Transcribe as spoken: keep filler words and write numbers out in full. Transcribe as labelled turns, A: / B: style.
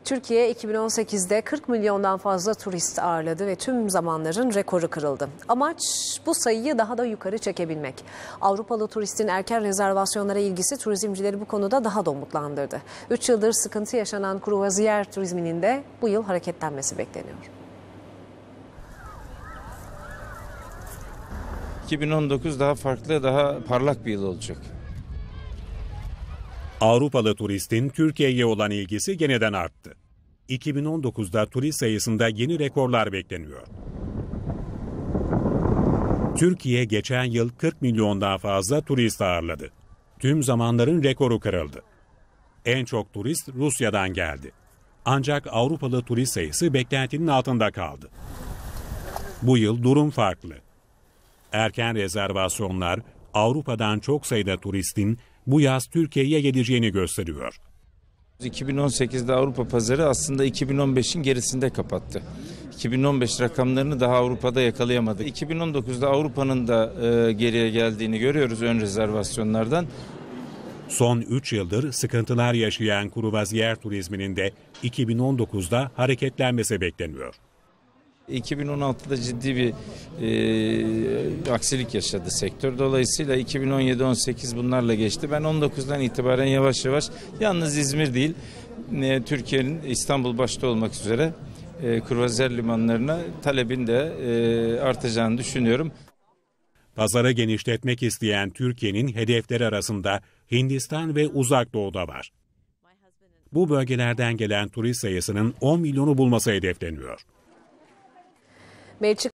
A: Türkiye iki bin on sekizde kırk milyondan fazla turist ağırladı ve tüm zamanların rekoru kırıldı. Amaç bu sayıyı daha da yukarı çekebilmek. Avrupalı turistin erken rezervasyonlara ilgisi turizmcileri bu konuda daha da umutlandırdı. üç yıldır sıkıntı yaşanan kruvaziyer turizminin de bu yıl hareketlenmesi bekleniyor.
B: iki bin on dokuz daha farklı, daha parlak bir yıl olacak.
C: Avrupalı turistin Türkiye'ye olan ilgisi yeniden arttı. iki bin on dokuzda turist sayısında yeni rekorlar bekleniyor. Türkiye geçen yıl kırk milyondan fazla turist ağırladı. Tüm zamanların rekoru kırıldı. En çok turist Rusya'dan geldi. Ancak Avrupalı turist sayısı beklentinin altında kaldı. Bu yıl durum farklı. Erken rezervasyonlar Avrupa'dan çok sayıda turistin bu yaz Türkiye'ye geleceğini gösteriyor.
B: iki bin on sekizde Avrupa pazarı aslında iki bin on beşin gerisinde kapattı. iki bin on beş rakamlarını daha Avrupa'da yakalayamadı. iki bin on dokuzda Avrupa'nın da e, geriye geldiğini görüyoruz ön rezervasyonlardan.
C: Son üç yıldır sıkıntılar yaşayan kruvaziyer turizminin de iki bin on dokuzda hareketlenmesi bekleniyor.
B: iki bin on altıda ciddi bir e, aksilik yaşadı sektör. Dolayısıyla iki bin on yedi on sekiz bunlarla geçti. Ben on dokuzdan itibaren yavaş yavaş, yalnız İzmir değil, e, Türkiye'nin İstanbul başta olmak üzere e, kruvaziyer limanlarına talebin de e, artacağını düşünüyorum.
C: Pazarı genişletmek isteyen Türkiye'nin hedefleri arasında Hindistan ve Uzak Doğu'da var. Bu bölgelerden gelen turist sayısının on milyonu bulması hedefleniyor.
A: Belçika